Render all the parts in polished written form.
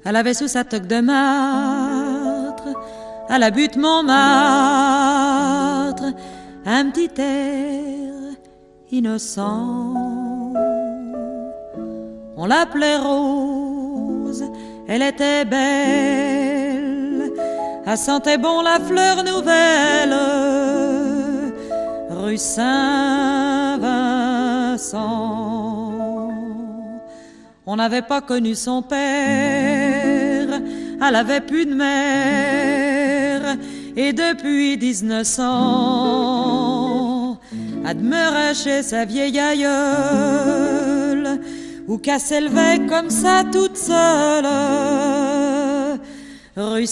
Elle avait sous sa toque de martre, à la butte Montmartre, un petit air innocent. On l'appelait Rose, elle était belle, elle sentait bon la fleur nouvelle, rue Saint-Vincent. On n'avait pas connu son père, elle avait plus de mère, et depuis 1900, elle demeurait chez sa vieille aïeule, ou qu'elle s'élevait comme ça toute seule, rue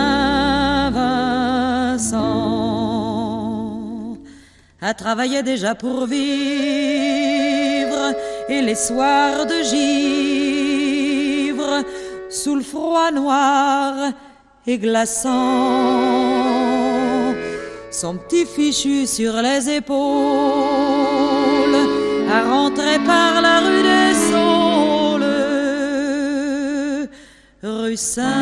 Saint-Vincent. Elle travaillait déjà pour vivre, et les soirs de givre, sous le froid noir et glaçant, son petit fichu sur les épaules, elle rentrait par la rue des Saules, rue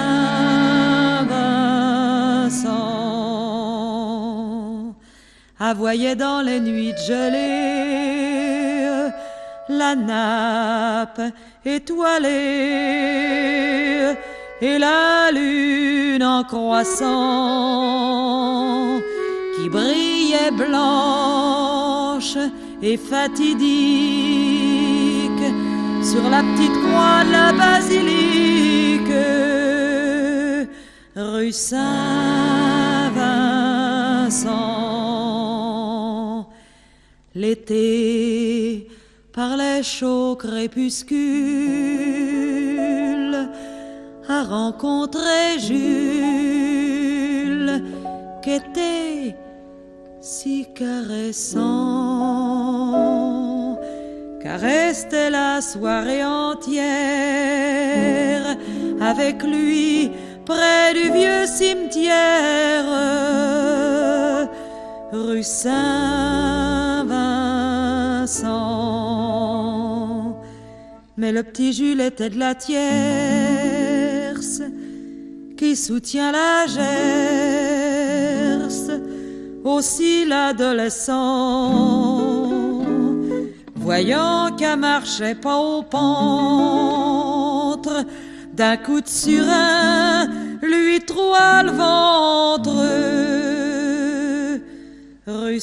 Saint-Vincent. Elle voyait dans les nuits de gelée la nappe étoilée et la lune en croissant qui brillait blanche et fatidique sur la petite croix de la basilique, rue Saint-Vincent. L'été, par les chauds crépuscules, a rencontré Jules, qu'était si caressant, car restait la soirée entière avec lui près du vieux cimetière, rue Saint-Vincent. Mais le petit Jules était de la tierce qui soutient la Gers. Aussi l'adolescent, voyant qu'elle marchait pas au pentre, d'un coup de surin lui troua le ventre, rue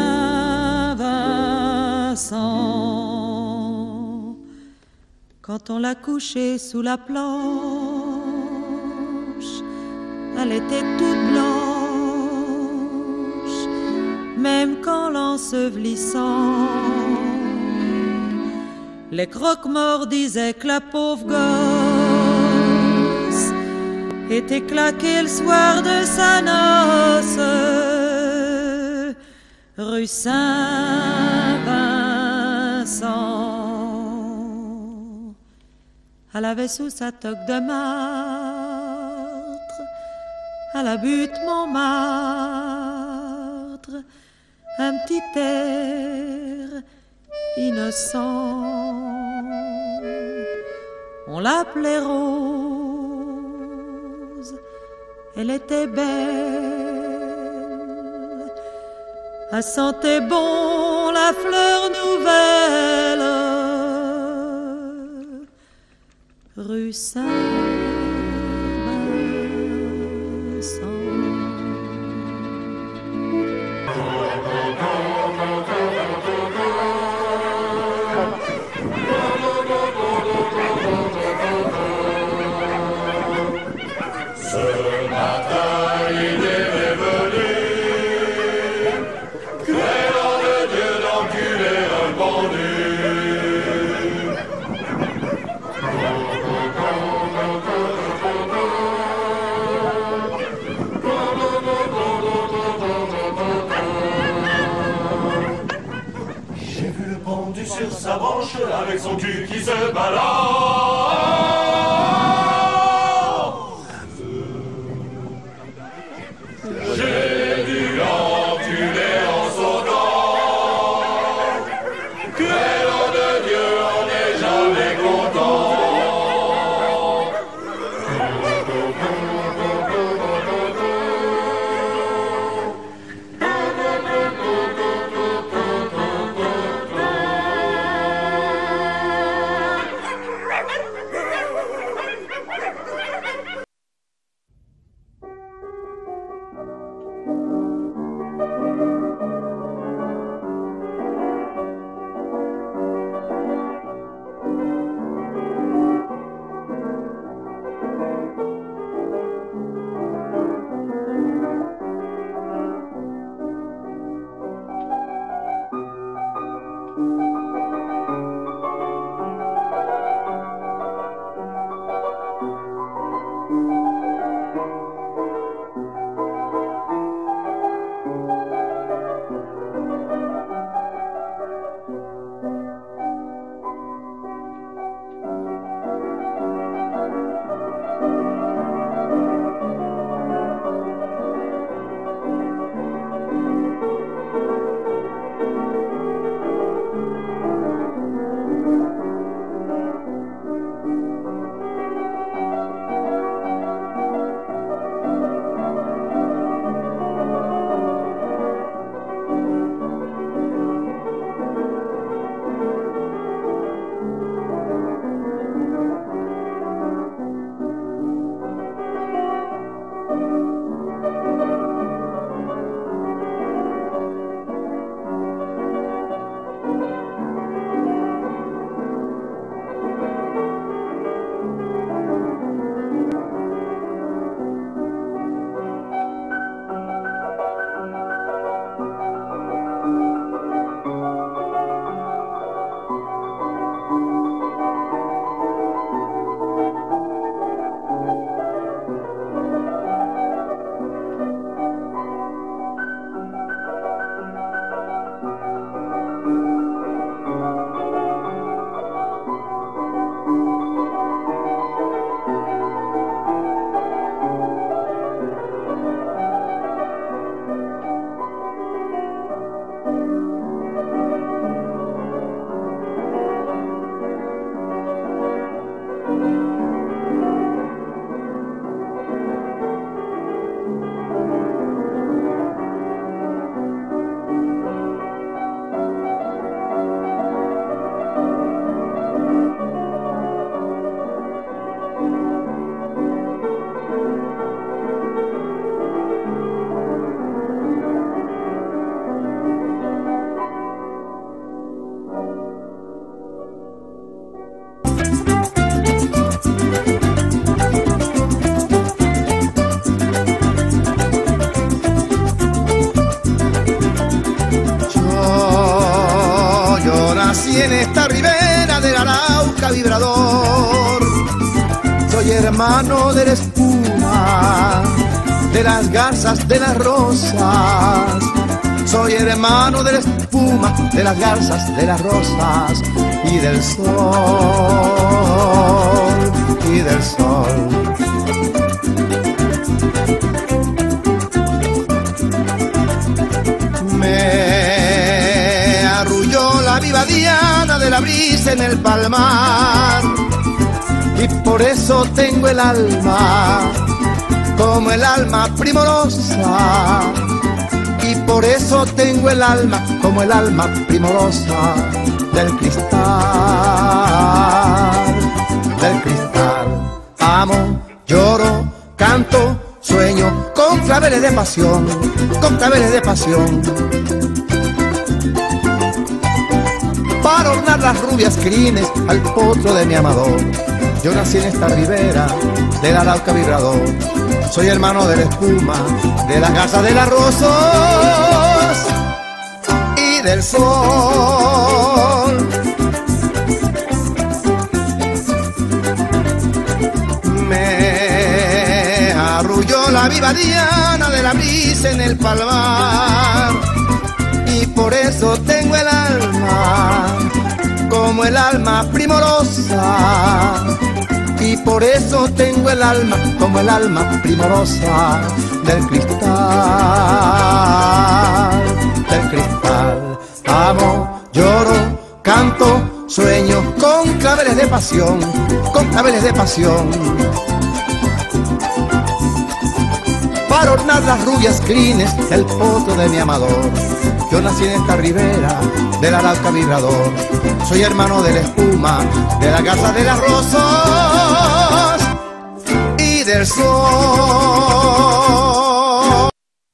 Saint-Vincent. Quand on l'a couchée sous la planche, elle était toute blanche, même qu'en l'ensevelissant, les croque-morts disaient que la pauvre gosse était claquée le soir de sa noce, rue Saint-Vincent. Elle avait sous sa toque de martre, à la butte Montmartre, un petit air innocent. On l'appelait Rose, elle était belle, elle sentait bon la fleur nouvelle, rue Saint-Vincent. Sur sa branche, avec son cul qui se balance. J'ai dû l'enculer en sautant. Quel nom de Dieu, on n'est jamais content. hermano de la espuma, de las garzas, de las rosas. Soy hermano de la espuma, de las garzas, de las rosas y del sol, y del sol. Me arrulló la viva diana de la brisa en el palmar, y por eso tengo el alma como el alma primorosa, y por eso tengo el alma como el alma primorosa del cristal, del cristal. Amo, lloro, canto, sueño con claveles de pasión, con claveles de pasión. Para ornar las rubias crines al potro de mi amador. Yo nací en esta ribera del Arauca vibrador. Soy hermano de la espuma, de las garzas, de las rosas y del sol. Me arrulló la viva diana de la brisa en el palmar, y por eso tengo el alma como el alma primorosa, y por eso tengo el alma como el alma primorosa del cristal, del cristal. Amo, lloro, canto, sueño con claveles de pasión, con claveles de pasión. Para ornar las rubias crines del potro de mi amador. Yo nací en esta ribera del Arauca vibrador. Soy hermano de la espuma, de la garza, de las rosas y del sol.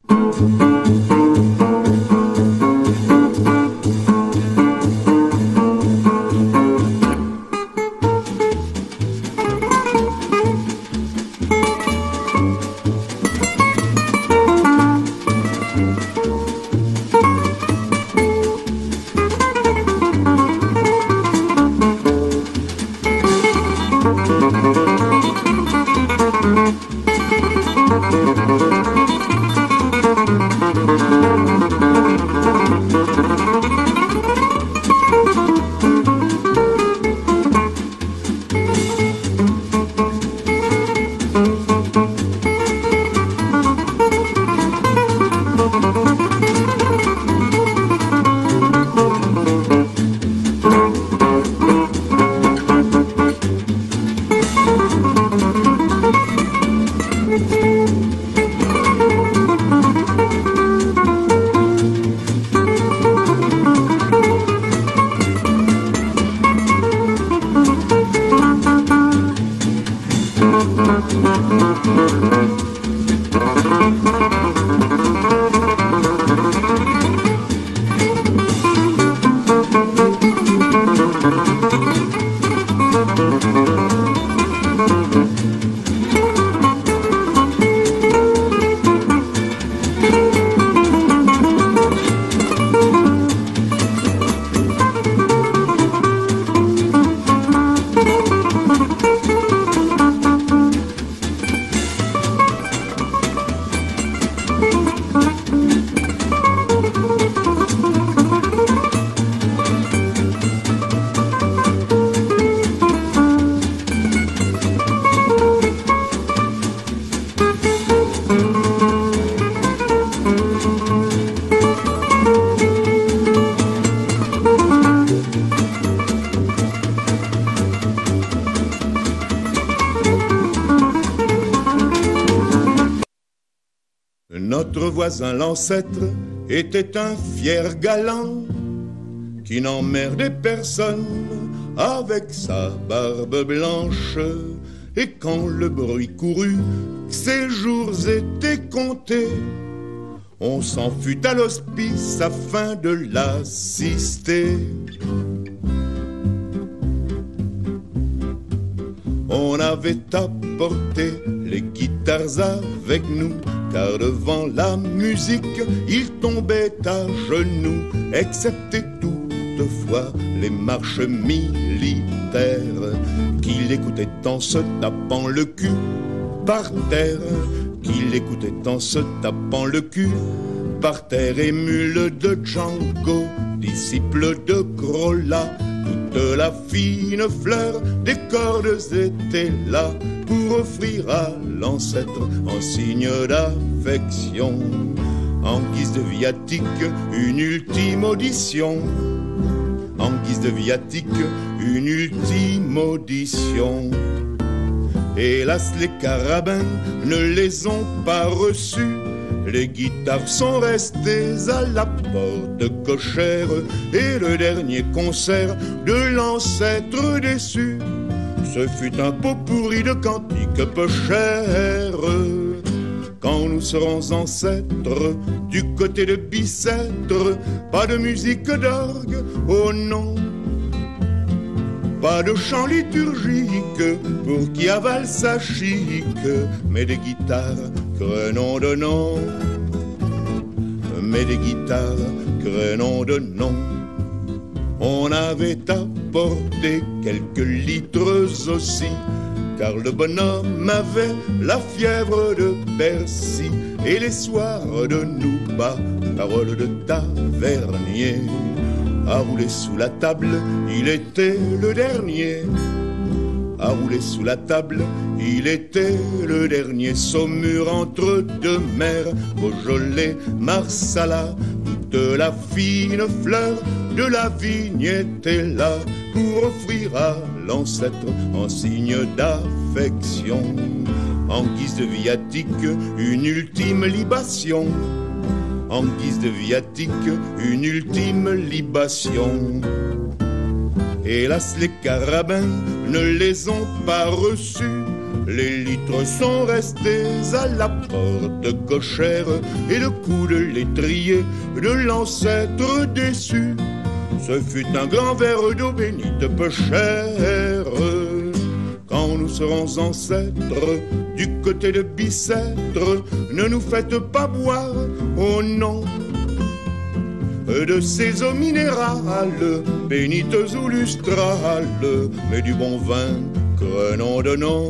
Notre voisin l'ancêtre était un fier galant qui n'emmerdait personne avec sa barbe blanche. Et quand le bruit courut que ses jours étaient comptés, on s'en fut à l'hospice afin de l'assister. On avait apporté les guitares avec nous, car devant la musique, il tombait à genoux, excepté toutefois les marches militaires qu'il écoutait en se tapant le cul par terre, qu'il écoutait en se tapant le cul par terre. Émule de Django, disciple de Grola, toute la fine fleur des cordes était là pour offrir à l'ancêtre en signe d'affection, en guise de viatique, une ultime audition. En guise de viatique, une ultime audition. Hélas, les carabins ne les ont pas reçus. Les guitares sont restées à la porte cochère, et le dernier concert de l'ancêtre déçu, ce fut un pot pourri de cantiques peu chers. Quand nous serons ancêtres du côté de Bicêtre, pas de musique d'orgue, oh non, pas de chant liturgique pour qui avale sa chic, mais des guitares crénom de nom, mais des guitares crénom de nom. On avait apporté quelques litres aussi, car le bonhomme avait la fièvre de Bercy, et les soirs de Nouba, parole de tavernier, à rouler sous la table, il était le dernier. À rouler sous la table, il était le dernier. Saumur entre deux mers, Beaujolais, Marsala, toute la fine fleur de la vigne était là pour offrir à l'ancêtre en signe d'affection, en guise de viatique, une ultime libation. En guise de viatique, une ultime libation. Hélas, les carabins ne les ont pas reçus. Les litres sont restés à la porte cochère, et le coup de l'étrier de l'ancêtre déçu, ce fut un grand verre d'eau bénite peu cher. Quand nous serons ancêtres du côté de Bicêtre, ne nous faites pas boire, oh non, de ces eaux minérales, bénites ou lustrales, mais du bon vin, crénom de nom,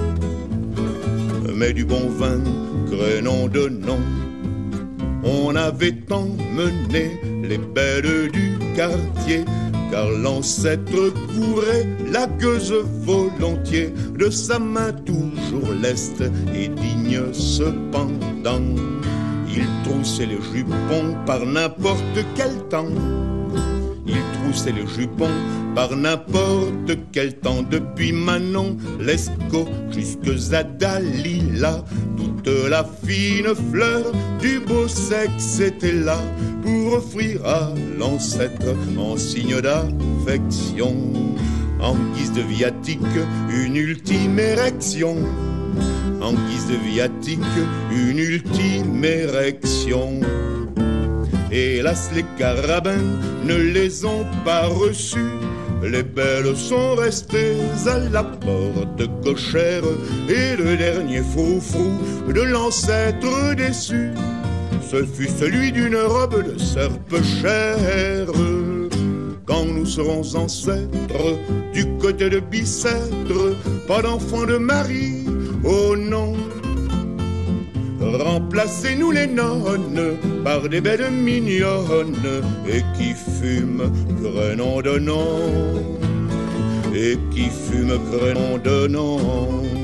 mais du bon vin, crénom de nom. On avait emmené les belles du quartier, car l'ancêtre courait la gueuse volontiers, de sa main toujours leste et digne cependant. Il troussait les jupons par n'importe quel temps. Il troussait les jupons par n'importe quel temps. Depuis Manon, Lescaut, jusque à Dalila, toute la fine fleur du beau sexe était là pour offrir à l'ancêtre en signe d'affection, en guise de viatique, une ultime érection. En guise de viatique, une ultime érection. Hélas, les carabins ne les ont pas reçus. Les belles sont restées à la porte cochère, et le dernier froufrou de l'ancêtre déçu, ce fut celui d'une robe de serpe chère. Quand nous serons ancêtres du côté de Bicêtre, pas d'enfants de Marie, oh non, remplacez-nous les nonnes par des belles mignonnes, et qui fument crénom de nom, et qui fument crénom de nom.